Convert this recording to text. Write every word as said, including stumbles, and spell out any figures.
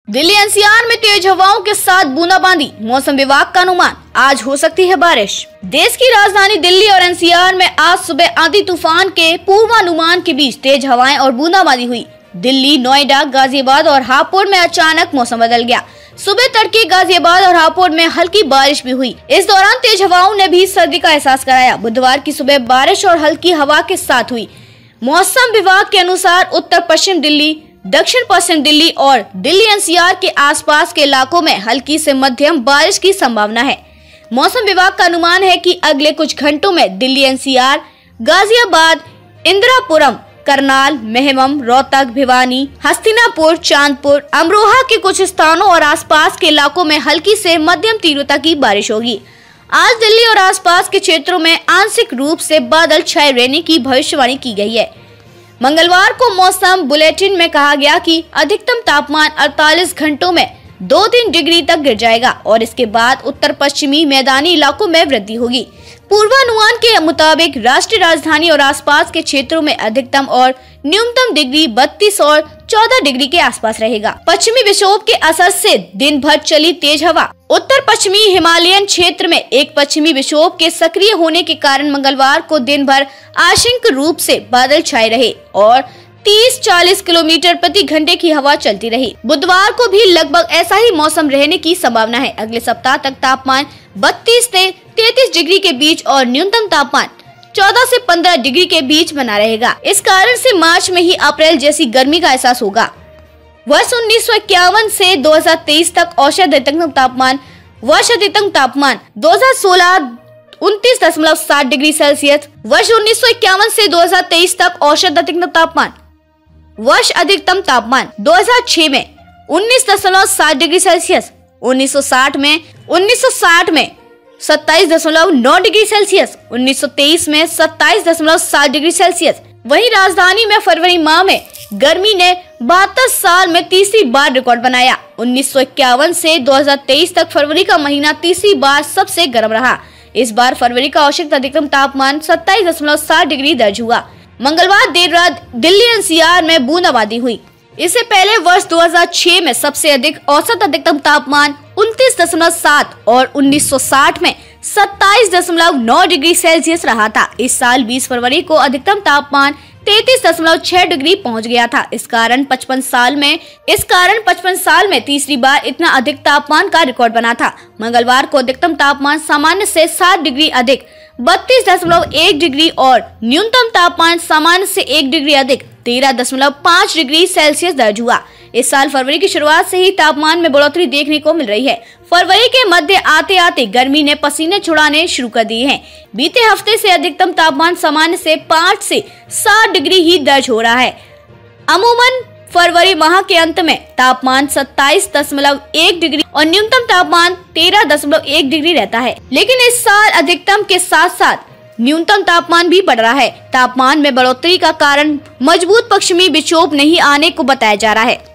Delhi NCR में तेज हवाओं के साथ बूंदाबांदी, मौसम विभाग का अनुमान आज हो सकती है बारिश। देश की राजधानी दिल्ली और एनसीआर में आज सुबह आंधी तूफान के पूर्वानुमान के बीच तेज हवाएं और बूंदाबांदी हुई। दिल्ली, नोएडा, गाजियाबाद और हापुड़ में अचानक मौसम बदल गया। सुबह तड़के गाजियाबाद और हापुड़ में हल्की बारिश भी हुई। इस दौरान तेज हवाओं ने भी सर्दी का एहसास कराया। बुधवार की सुबह बारिश और हल्की हवा के साथ हुई। मौसम विभाग के अनुसार उत्तर पश्चिम दिल्ली, दक्षिण पश्चिम दिल्ली और दिल्ली एनसीआर के आसपास के इलाकों में हल्की से मध्यम बारिश की संभावना है। मौसम विभाग का अनुमान है कि अगले कुछ घंटों में दिल्ली एनसीआर, गाजियाबाद, इंदिरापुरम, करनाल, मेहमम, रोहतक, भिवानी, हस्तिनापुर, चांदपुर, अमरोहा के कुछ स्थानों और आसपास के इलाकों में हल्की से मध्यम तीव्रता की बारिश होगी। आज दिल्ली और आसपास के क्षेत्रों में आंशिक रूप से बादल छाए रहने की भविष्यवाणी की गई है। मंगलवार को मौसम बुलेटिन में कहा गया कि अधिकतम तापमान अड़तालीस घंटों में दो तीन डिग्री तक गिर जाएगा और इसके बाद उत्तर पश्चिमी मैदानी इलाकों में वृद्धि होगी। पूर्वानुमान के मुताबिक राष्ट्रीय राजधानी और आसपास के क्षेत्रों में अधिकतम और न्यूनतम डिग्री बत्तीस और चौदह डिग्री के आसपास रहेगा। पश्चिमी विक्षोभ के असर से दिन भर चली तेज हवा। उत्तर पश्चिमी हिमालयन क्षेत्र में एक पश्चिमी विक्षोभ के सक्रिय होने के कारण मंगलवार को दिन भर आंशिक रूप से बादल छाए रहे और तीस चालीस किलोमीटर प्रति घंटे की हवा चलती रही। बुधवार को भी लगभग ऐसा ही मौसम रहने की संभावना है। अगले सप्ताह तक तापमान बत्तीस से तैंतीस डिग्री के बीच और न्यूनतम तापमान चौदह से पंद्रह डिग्री के बीच बना रहेगा। इस कारण से मार्च में ही अप्रैल जैसी गर्मी का एहसास होगा। वर्ष उन्नीस सौ इक्यावन से दो हजार तेईस तक औसत अधिकतम तापमान वर्ष अधिकतम तापमान दो हजार सोलह उनतीस दशमलव सात डिग्री सेल्सियस, वर्ष उन्नीस सौ इक्यावन से दो हजार तेईस तक औसत अधिकतम तापमान वर्ष अधिकतम तापमान दो हजार छह में उन्नीस दशमलव सात डिग्री सेल्सियस, उन्नीस सौ साठ में उन्नीस सौ साठ में सत्ताईस दशमलव नौ डिग्री सेल्सियस, उन्नीस सौ तेईस में सत्ताईस दशमलव सात डिग्री सेल्सियस। वहीं राजधानी में फरवरी माह में गर्मी ने बहत्तर साल में तीसरी बार रिकॉर्ड बनाया। उन्नीस सौ इक्यावन से दो हजार तेईस तक फरवरी का महीना तीसरी बार सबसे गर्म रहा। इस बार फरवरी का औसत अधिकतम तापमान सत्ताईस दशमलव सात डिग्री दर्ज हुआ। मंगलवार देर रात दिल्ली एनसीआर में बूंदाबांदी हुई। इससे पहले वर्ष दो हजार छह में सबसे अधिक औसत अधिकतम तापमान उनतीस दशमलव सात और उन्नीस सौ साठ में सत्ताईस दशमलव नौ डिग्री सेल्सियस रहा था। इस साल बीस फरवरी को अधिकतम तापमान तैंतीस दशमलव छह डिग्री पहुंच गया था। इस कारण पचपन साल में इस कारण पचपन साल में तीसरी बार इतना अधिक तापमान का रिकॉर्ड बना था। मंगलवार को अधिकतम तापमान सामान्य से सात डिग्री अधिक बत्तीस दशमलव एक डिग्री और न्यूनतम तापमान सामान्य से एक डिग्री अधिक तेरह दशमलव पाँच डिग्री सेल्सियस दर्ज हुआ। इस साल फरवरी की शुरुआत से ही तापमान में बढ़ोतरी देखने को मिल रही है। फरवरी के मध्य आते आते गर्मी ने पसीने छुड़ाने शुरू कर दिए हैं। बीते हफ्ते से अधिकतम तापमान सामान्य से पाँच से सात डिग्री ही दर्ज हो रहा है। अमूमन फरवरी माह के अंत में तापमान सत्ताईस दशमलव एक डिग्री और न्यूनतम तापमान तेरह दशमलव एक डिग्री रहता है, लेकिन इस साल अधिकतम के साथ साथ न्यूनतम तापमान भी बढ़ रहा है। तापमान में बढ़ोतरी का कारण मजबूत पश्चिमी विक्षोभ नहीं आने को बताया जा रहा है।